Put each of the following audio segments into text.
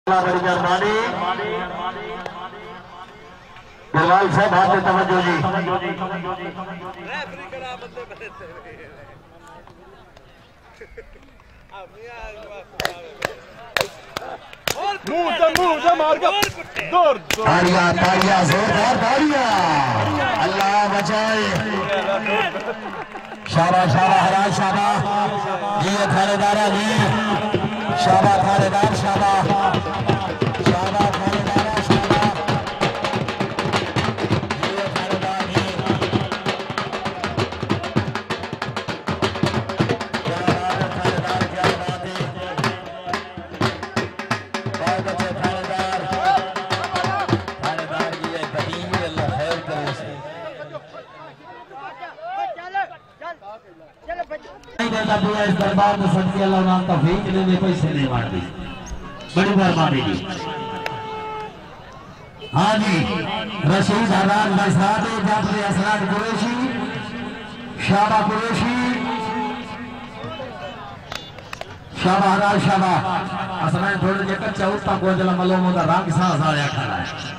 बड़ी मेहरबानी बिलाल साहब हाथ में तवज्जो जी। मुंह से मार के दूर तालियां तालियां जोरदार तालियां। अल्लाह बचाए। शाबाश शाबाश हराज शाबाश जी थानेदारा जी शाबाश थानेदार शाबाश शाबाश थानेदारा शाबाश जी थानेदार जी। क्या बात है थानेदार, क्या बात है, बहुत अच्छे थानेदार। थानेदार जी एक कदीम है, अल्लाह खैर करे उसे। इस दरबार में सदके अल्लाह नाम का भेज लेने पैसे नहीं मार दी, बड़ी मेहरबानी जी। हाँ जी रशीद हरान बरसात जाफरी असरान कुरैशी शाबा कुरैशी शाबा हराज शाबा असरान थोड़े जे कच्चा उस्ता को जला मलोमो दा रंग सा साया खड़ा है।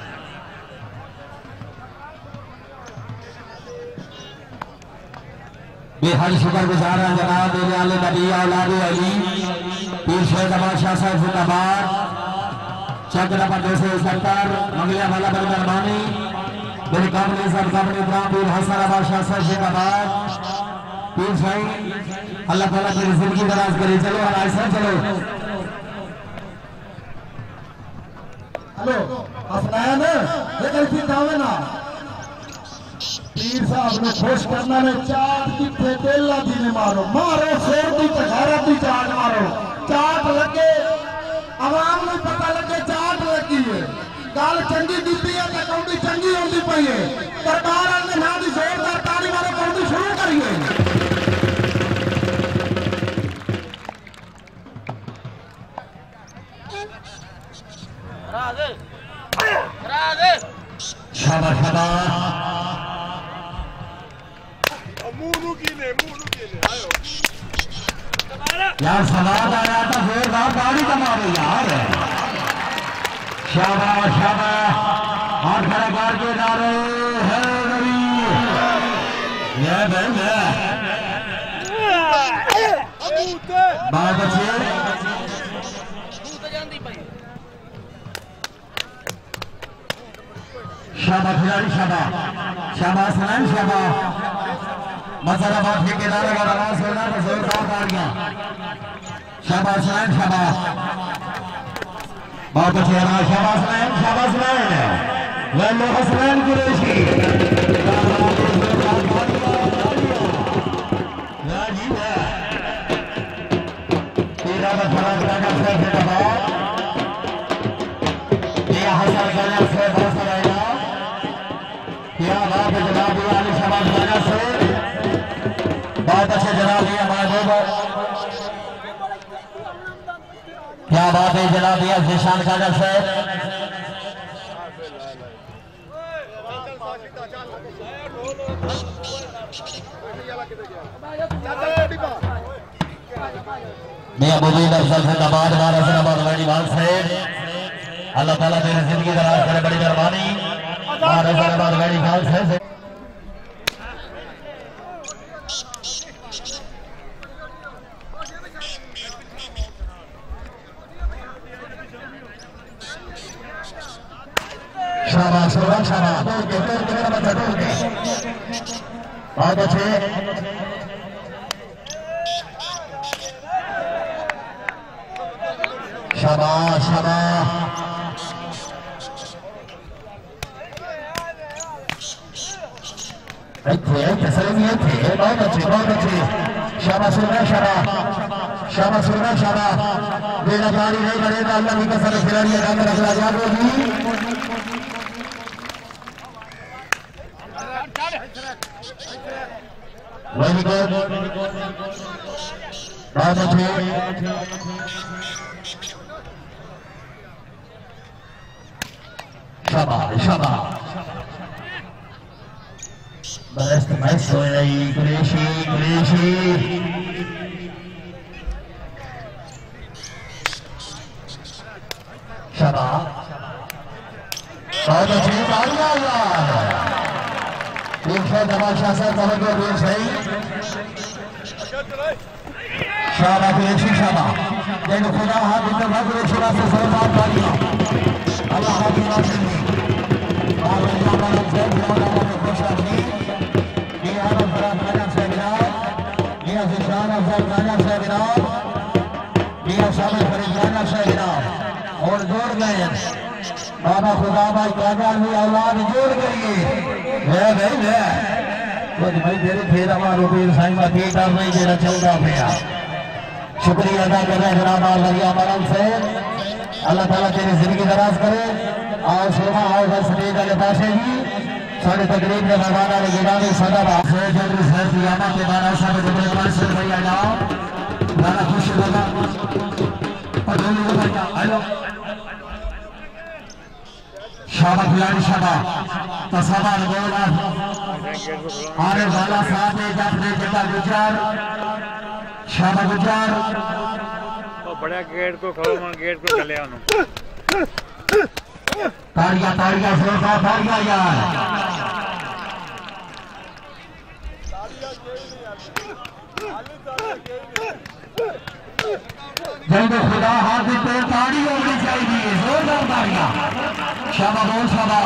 बेहद शुक्रगुजार हैं जनाब आले नबी औलाद अली पीर शेख बादशाह साहब जिंदाबाद। चक नंबर 270 मंगलिया वाला बड़ी मेहरबानी मेरे कामले साहब कामले इब्राहिम पीर हसन बादशाह साहब जिंदाबाद। पीर भाई अल्लाह ताला तेरी जिंदगी दराज करे। चलो ऐसा चलो हेलो अपनाया ना लेकिन फिर दावे ना पीर साहब ने खुश करना ने चाट किथे तेला दी ने मारो मारो शेर दी तगारा दी चाट मारो चाट लगे आवाम ਨੂੰ पता लगे चाट लगी है गल चंगी कीती है ते कौड़ी चंगी होंदी पई है। दरबार वाले नाम दी जोरदार ताली मारो कौड़ी शुरू करिए। राजे राजे शाबाश शाबाश यार सवाल आया था जोरदार ताली कमाओ यार। शाबाश शाबाश और खड़े कर के नारे है नबी ये बंदा बहुत अच्छे शाबाश खिलाड़ी शाबाश शाबाश सलाम शाबाश मसाला बात के किनारे का आवाज होना तो जोरदार तालियां। शाबाश सलाम शाबाश बहुत अच्छे शाबाश सलाम शाबाश सलाम वल्लो हसन कुरैशी तेरा मसाला का से जिंदाबाद ये हसन का से हौसला क्या बात है जनाब वाली शाबाश लगा से बहुत अच्छे जनाब ये हमारे क्या बात है जनाब ये जिशान खाजा से मैं मुजीब अफजल से दबाद मारा से नबाद वाली बात से अल्लाह ताला तेरी जिंदगी दराज करे। बड़ी मेहरबानी मारा से नबाद वाली बात से शाबाश शाबाश शाबाश तोड़ के मेरा बच्चा तोड़ के बहुत अच्छे शाबाश शाबाश सलामी थे बहुत अच्छे शाबाश शाबाश शाबाश शाबाश बेड़ा गाड़ी नहीं बढ़ेगा अल्लाह की कसम खिलाड़ी काम रखना जाओगी। वेरी गुड बहुत अच्छे शाबाश शाबाश बस बस हो रही कुरैशी कुरैशी बहुत अच्छी तालियां यार। तमाशा से तवज्जो भी सही। शाबाश अच्छी शाबाश। जैन खुदा हाथ इधर भाग शुरा से सरदार तालियां। अल्लाह हाफिज़ नासिरी। और अल्लाह वाला से खुदा ने खुशहाली। ये आदम फराज राजा से गिराओ। ये जिशान अफजल राजा से गिराओ। ये शामिल फरीद राजा से गिराओ। और जोड़ गए बाबा खुदा भाई कागल भी औलाद जोड़ गई है भाई है कुछ भाई तेरे फिर हमारो पीर साईं का बेटा नहीं देना चलता भैया। शुक्रिया अदा कर रहे हैं जनाब लगिया मरम से। अल्लाह ताला तेरी जिंदगी दराज करे। आओ शोभा आओ बस स्टेज वाले पासे ही साढ़े तकरीब में मेहमाना ने गिरानी सदा से जल्दी से यामा के बारा साहब जबरे पास से भैया जाओ बड़ा खुश लगा और दोनों को भैया हेलो शाबाश खिलाड़ी शाबाश तसाबार गोला आरे वाला साहब ने जाफरे जटा गुजार शाबाश गुजार और बड़ा गेट को खड़ो मन गेट को चले आनो ताड़ियां ताड़ियां जोरदार ताड़ियां यार। जब खुदा हाथ पे ताड़ी होनी चाहिए जोरदार ताड़ियां। शाबाश बोल शाबाश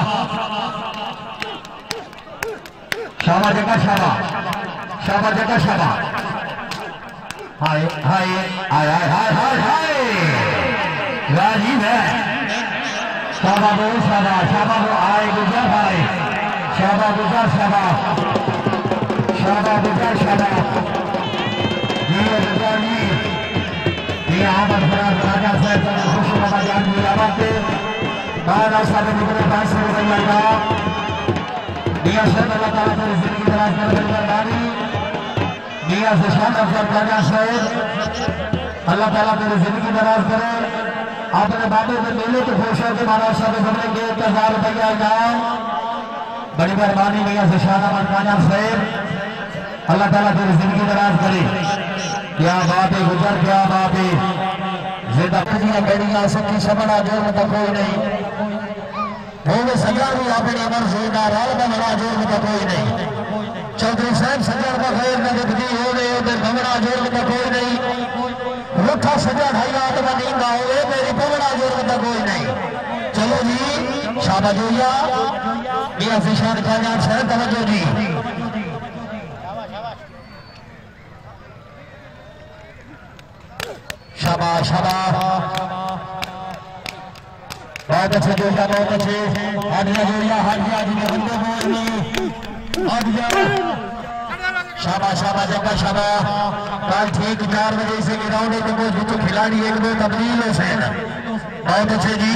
शाबाश जगह शाबाश शाबाश जगह शाबाश। हाय हाय हाय हाय हाय हाय हाय राजीव है। शाबाश बोल शाबाश शाबाश आए गुजर भाई शाबाश गुजर शाबाश शाबाश गुजर शाबाश। ये गुजरनी ये आमद फराज राजा साहब खुश बाबा जान मिलावा के बारा साहब निकले पास से भैया मियां साहब अल्लाह ताला तेरी जिंदगी दराज करे मेहरबानी। मियां जिशान अफजल राजा साहब अल्लाह ताला तेरी जिंदगी दराज करे। अपने बाबे के मेले के खुश है कि महाराज साहब बनेंगे 1000 रुपया इनाम बड़ी मेहरबानी मियां जिशान अफजल राजा साहब अल्लाह ताला तेरी जिंदगी दराज करे। क्या बात है गुजर क्या बात है जिंदा कदियां बेड़ियां सखी सबना जोर में तो कोई नहीं वो सजा भी अपने अमर जोरदार राल में बड़ा जोर में तो कोई नहीं। चौधरी साहब सजा का खैर न दिखती हो गए उधर बड़ा जोर में तो कोई नहीं। रुखा सजा ढाई रात में नींदा हो गए मेरी बड़ा जोर में तो कोई नहीं। चलो जी शाबाश जोया मियां जिशान खान साहब तवज्जो जी। शाबाश शाबाश बहुत अच्छे जोड़िया बहुत अच्छे हाजिया जोड़िया हाजिया जी के बंदे बोल नहीं हाजिया शाबाश शाबाश जगह शाबाश कल ठीक 4 बजे से ग्राउंड में कुछ खिलाड़ी एक दो तब्दील हो से बहुत अच्छे जी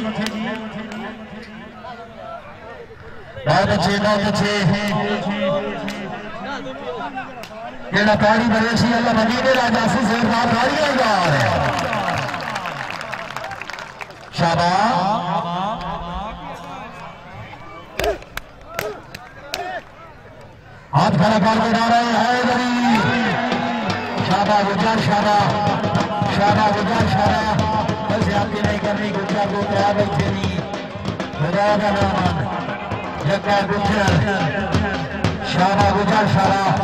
बहुत अच्छे बहुत अच्छे। जेड़ा ताड़ी बने सी अल्लाह मदीने राजा से जोरदार ताड़ियां यार। शाबाश हाथ खड़ा करके जा रहे हैं गरी शाबाश गुजर शाबाश शाबाश गुजर शाबाश बस आपकी नहीं करनी गुजर को क्या बैठे नहीं खुदा का नाम जगह गुजर शाबाश गुजर शाबाश।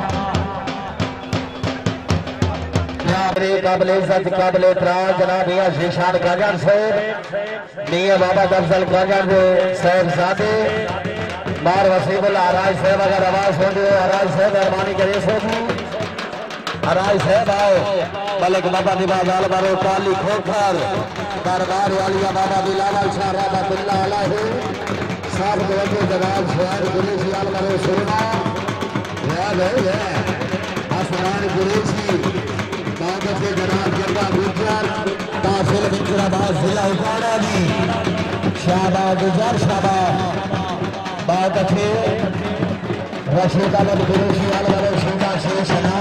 काबिले इज्जत काबिले इतराम जनाब मियां जिशान कागल साहब मियां बाबा अफजल कागल साहबजादे बार वसीबुल आराज साहब अगर आवाज सुन रहे हो आराज साहब मेहरबानी करिए सोनू आराज साहब आओ मलिक बाबा निवाज आल बारो काली खोखर दरबार वालिया बाबा बिलाल शाह रहमतुल्लाह अलैहि साहब के जवाब शहर गुरेशी आल बारो सुरमा है आसमान गुरेशी कागज के जनाब जगह गुजर तासिल फिक्राबाद जिला उपाड़ा दी शाबाश गुजर शाबाश बहुत अच्छे रशीद अहमद गुरेशी आल बारो सुरमा शेष